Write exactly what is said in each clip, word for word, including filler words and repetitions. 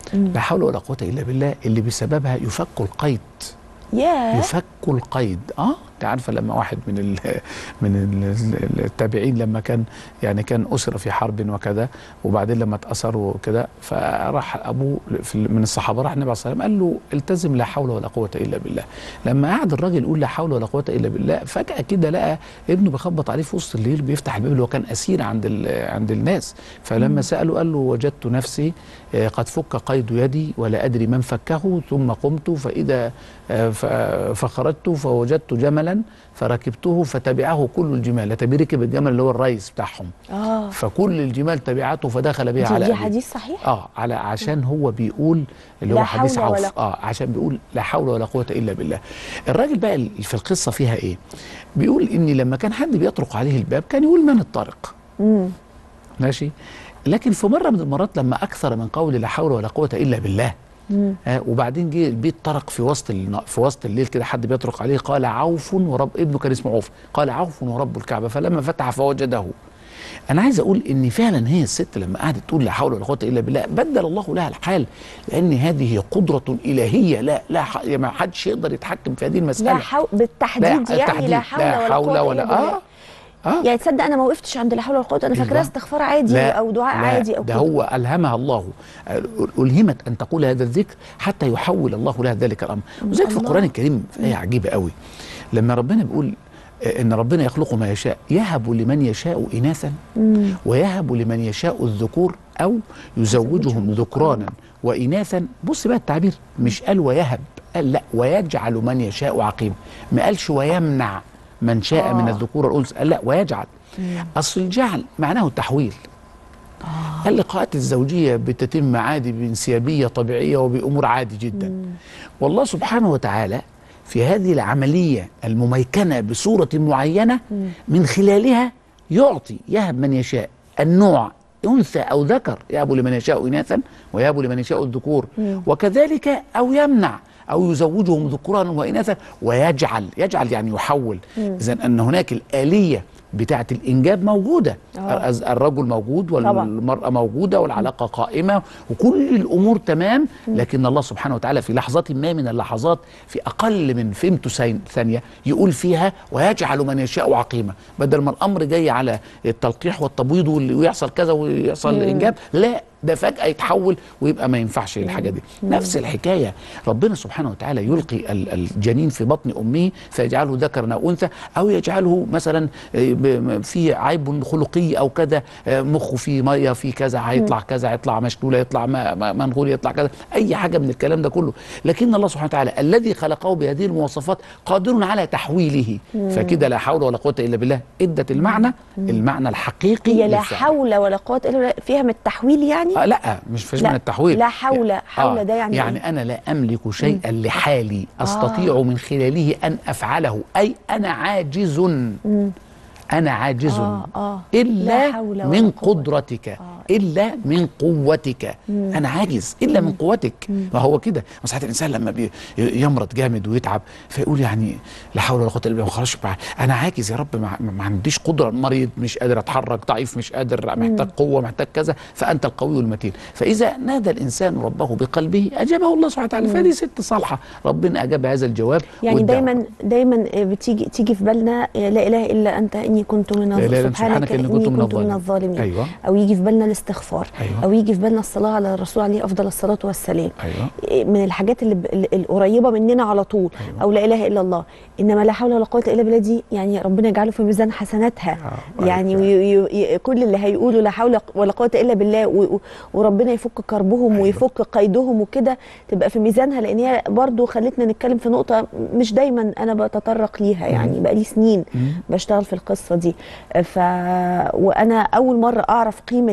لا حول ولا قوة إلا بالله اللي بسببها يفك القيد. ياه. يفك القيد. اه انت عارفه لما واحد من ال من ال التابعين لما كان يعني كان اسر في حرب وكذا، وبعدين لما اتاثروا وكده فراح ابوه من الصحابه راح النبي صلى الله عليه وسلم قال له التزم لا حول ولا قوه الا بالله. لما قعد الراجل يقول لا حول ولا قوه الا بالله فجاه كده لقى ابنه بيخبط عليه في وسط الليل بيفتح الباب اللي هو كان اسير عند عند الناس. فلما ساله قال له وجدت نفسي قد فك قيد يدي ولا ادري من فكه، ثم قمت فاذا فخرجت فوجدت جملا فركبته فتبعه كل الجمال. تبي ركب الجمل اللي هو الرئيس بتاعهم. اه فكل الجمال تبعته فدخل بها على دي أبيه. حديث صحيح؟ اه على عشان هو بيقول اللي هو حديث عوف. اه عشان بيقول لا حول ولا قوة الا بالله. الراجل بقى في القصة فيها ايه؟ بيقول ان لما كان حد بيطرق عليه الباب كان يقول من الطارق. امم ماشي. لكن في مرة من المرات لما اكثر من قول لا حول ولا قوة الا بالله آه وبعدين جه البيت طرق في وسط في وسط الليل كده حد بيطرق عليه قال عوف ورب ابنه كان اسمه عوف قال عوف ورب الكعبه فلما فتح فوجده. انا عايز اقول ان فعلا هي الست لما قعدت تقول لا حول ولا قوه الا بالله بدل الله لها الحال، لان هذه قدره الهيه لا لا ما حدش يقدر يتحكم في هذه المساله. لا حول بالتحديد لا يعني التحديد. لا حول لا ولا حول قوه ولا الا بالله. آه آه. يعني تصدق انا ما وقفتش عند لا حول ولا قوه، انا فاكراها استغفار عادي لا او دعاء لا عادي او ده كده. هو الهمها الله، الهمت ان تقول هذا الذكر حتى يحول الله لها ذلك الامر. وذلك في القران الكريم في ايه عجيبه قوي لما ربنا بيقول ان ربنا يخلق ما يشاء يهب لمن يشاء اناثا ويهب لمن يشاء الذكور او يزوجهم ذكرانا واناثا. بص بقى التعبير مش قال ويهب، قال لا ويجعل من يشاء عقيما، ما قالش ويمنع من شاء آه. من الذكور والانثى، قال لا ويجعل. مم. اصل الجعل معناه التحويل. آه. اللقاءات الزوجيه بتتم عادي بانسيابيه طبيعيه وبامور عادي جدا. مم. والله سبحانه وتعالى في هذه العمليه المميكنه بصوره معينه مم. من خلالها يعطي يهب من يشاء النوع انثى او ذكر، يهب لمن يشاء اناثا ويهب لمن يشاء الذكور، مم. وكذلك او يمنع أو يزوجهم ذكرانا وإناثا ويجعل. يجعل يعني يحول. إذن أن هناك الآلية بتاعة الإنجاب موجودة. أوه. الرجل موجود والمرأة موجودة والعلاقة قائمة وكل الأمور تمام، لكن الله سبحانه وتعالى في لحظة ما من اللحظات في أقل من فهمت ثانية يقول فيها ويجعل من يشاء عقيمة. بدل ما الأمر جاي على التلقيح والتبويض ويحصل كذا ويحصل الإنجاب، لا ده فجأة يتحول ويبقى ما ينفعش الحاجة دي. مم. نفس الحكاية ربنا سبحانه وتعالى يلقي الجنين في بطن أمه فيجعله ذكرا أو أنثى، أو يجعله مثلا في عيب خلقي أو كذا، مخه فيه مية في كذا هيطلع كذا، يطلع مشلولة، يطلع منغول، يطلع كذا، أي حاجة من الكلام ده كله. لكن الله سبحانه وتعالى الذي خلقه بهذه المواصفات قادر على تحويله. مم. فكده لا حول ولا قوة إلا بالله ادت المعنى مم. المعنى الحقيقي. هي لا حول ولا قوة إلا بالله فيها من التحويل يعني؟ آه لا مش فيش من التحويل. لا حول. حول آه ده يعني يعني إيه؟ أنا لا أملك شيئا مم. لحالي أستطيع آه. من خلاله أن أفعله، أي أنا عاجز. مم. أنا عاجز آه آه. إلا من قدرتك آه. إلا من قوتك. مم. أنا عاجز إلا مم. من قوتك. مم. ما هو كده. ساعات الإنسان لما يمرض جامد ويتعب فيقول يعني لا حول ولا قوة إلا بالله، خلاص أنا عاجز يا رب، ما عنديش قدرة، مريض مش قادر أتحرك، ضعيف مش قادر، محتاج قوة، محتاج كذا، فأنت القوي المتين. فإذا نادى الإنسان ربه بقلبه أجابه الله سبحانه وتعالى. فهذه ست صالحة ربنا أجاب هذا الجواب. يعني دايما دايما بتيجي تيجي في بالنا لا إله إلا أنت إني كنت من الظالمين، سبحانك إني كنت من الظالمين, الظالمين. أيوة. أو يجي في بالنا الاستغفار. أيوة. أو يجي في بالنا الصلاة على الرسول عليه أفضل الصلاة والسلام. أيوة. من الحاجات اللي القريبة مننا على طول. أيوة. أو لا إله إلا الله. إنما لا حول ولا قوة إلا بالله دي يعني ربنا يجعله في ميزان حسناتها. أيوة. يعني أيوة. كل اللي هيقولوا لا حول ولا قوة إلا بالله وربنا يفك كربهم. أيوة. ويفك قيدهم وكده تبقى في ميزانها، لأن هي برضو خلتنا نتكلم في نقطة مش دايما أنا بتطرق ليها، يعني بقالي سنين بشتغل في القصة دي. ف وانا اول مره اعرف قيمه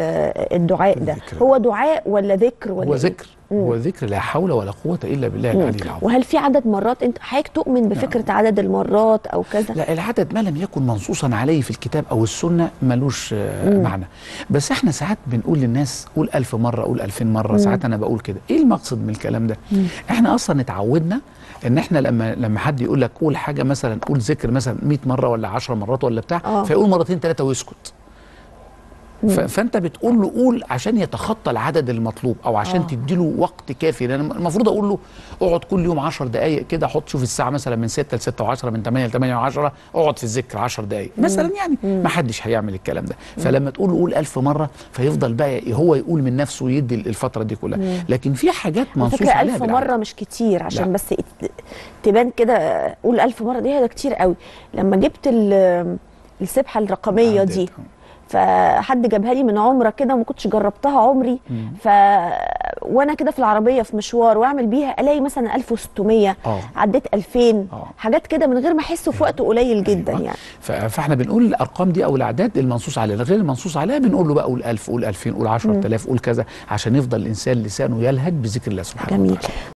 الدعاء ده. هو دعاء ولا ذكر ولا هو ذكر؟ هو ذكر لا حول ولا قوه الا بالله العلي العظيم. وهل في عدد مرات انت حضرتك تؤمن بفكره نعم. عدد المرات او كذا؟ لا العدد ما لم يكن منصوصا عليه في الكتاب او السنه ملوش مم. معنى. بس احنا ساعات بنقول للناس قول ألف مره، قول ألفين مره. مم. ساعات انا بقول كده. ايه المقصد من الكلام ده؟ مم. احنا اصلا اتعودنا ان احنا لما لما حد يقول لك قول حاجه مثلا، قول ذكر مثلا مئة مره ولا عشر مرات ولا بتاع، أوه. فيقول مرتين ثلاثه ويسكت. فانت بتقول له قول عشان يتخطى العدد المطلوب، او عشان آه. تديله وقت كافي. لان المفروض اقول له اقعد كل يوم عشر دقائق كده، حط شوف الساعه مثلا من ستة ل ستة وعشرة، من ثمانية ل ثمانية وعشرة، اقعد في الذكر عشر دقائق مثلا يعني. ما حدش هيعمل الكلام ده. فلما تقول له قول ألف مره فيفضل بقى هو يقول من نفسه ويدي الفتره دي كلها. مم. لكن في حاجات منصوص عليها ألف مره مش كتير عشان لا. بس تبان كده قول ألف مره دي ده كتير قوي. لما جبت السبحه الرقميه دي فحد جابها لي من عمره كده وما كنتش جربتها عمري، ف وانا كده في العربيه في مشوار واعمل بيها الاقي مثلا ألف وستمية، أوه. عديت ألفين، أوه. حاجات كده من غير ما احسه في وقت قليل جدا. أيوة. يعني فاحنا بنقول الارقام دي او الاعداد المنصوص عليها، غير المنصوص عليها بنقول له بقى قول ألف، قول ألفين، قول عشرة آلاف، قول كذا، عشان يفضل الانسان لسانه يلهج بذكر الله سبحانه وتعالى.